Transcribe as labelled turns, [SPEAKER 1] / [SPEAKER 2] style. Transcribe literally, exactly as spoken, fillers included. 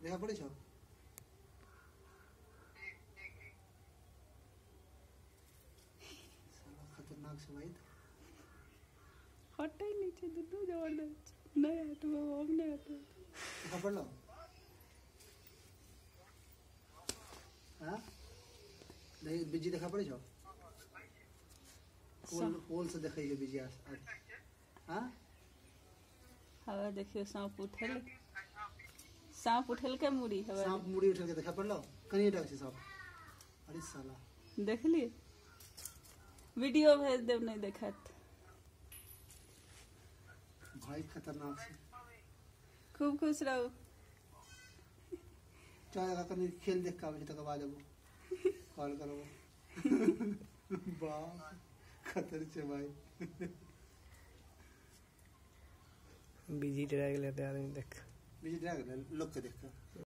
[SPEAKER 1] देखा पड़े छो साला खतरनाक से भाई
[SPEAKER 2] हटे नीचे दुनू जबरदस्त नहीं हटबो हम नहीं हटबो
[SPEAKER 1] देखा पड़ लो हाँ नहीं बिजी देखा पड़े छो पोल पोल से देखा ये बिजी आज हाँ
[SPEAKER 2] हवा देखियो सांप उठल सांप उठल के मुड़ी हवा
[SPEAKER 1] सांप मुड़ी उठल के देखा पड़ लो कहीं डाक से सांप अरे साला
[SPEAKER 2] देख ली वीडियो भेज देव नहीं देखत
[SPEAKER 1] भाई खतरनाक से
[SPEAKER 2] खूब खुश रहो
[SPEAKER 1] चाहे कहीं खेल देख का बजे तक आवाज आबो कॉल करो वाह खतर से भाई
[SPEAKER 3] बिजी ड्रैग लेते आदमी देख
[SPEAKER 1] बिजी ड्रैग लोग के देख